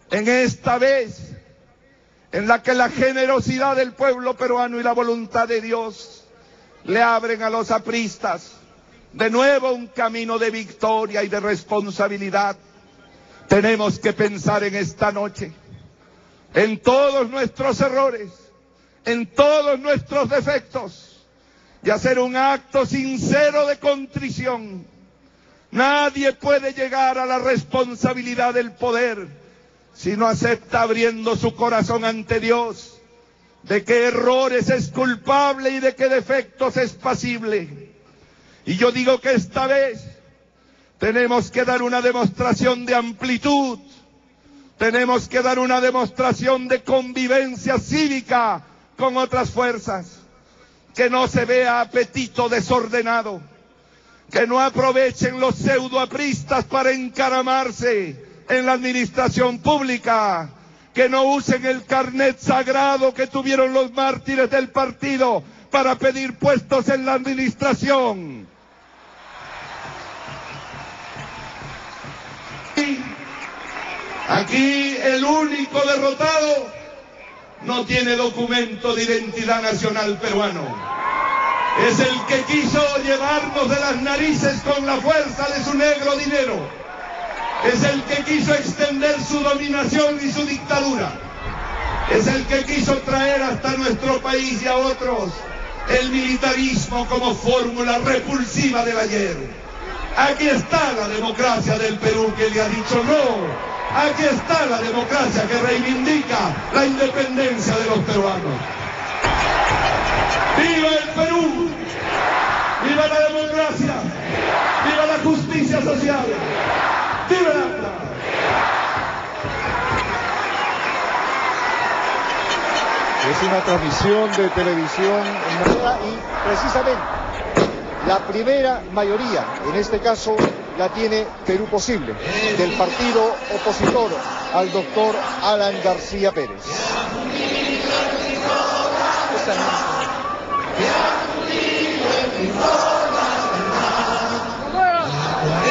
en esta vez en la que la generosidad del pueblo peruano y la voluntad de Dios le abren a los apristas de nuevo un camino de victoria y de responsabilidad. Tenemos que pensar en esta noche en todos nuestros errores, en todos nuestros defectos, y hacer un acto sincero de contrición. Nadie puede llegar a la responsabilidad del poder si no acepta, abriendo su corazón ante Dios, de qué errores es culpable y de qué defectos es pasible. Y yo digo que esta vez tenemos que dar una demostración de amplitud, tenemos que dar una demostración de convivencia cívica con otras fuerzas, que no se vea apetito desordenado, que no aprovechen los pseudoapristas para encaramarse en la administración pública, que no usen el carnet sagrado que tuvieron los mártires del partido para pedir puestos en la administración. Aquí el único derrotado no tiene documento de identidad nacional peruano. Es el que quiso llevarnos de las narices con la fuerza de su negro dinero. Es el que quiso extender su dominación y su dictadura. Es el que quiso traer hasta nuestro país y a otros el militarismo como fórmula repulsiva del ayer. Aquí está la democracia del Perú que le ha dicho no. Aquí está la democracia que reivindica la independencia de los peruanos. ¡Viva el Perú! ¡Viva la democracia! ¡Viva la justicia social! ¡Viva el AMLA! Es una transmisión de televisión y precisamente la primera mayoría, en este caso, la tiene Perú Posible, del partido opositor al doctor Alan García Pérez.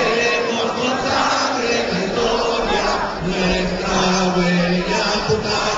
Nuestra huella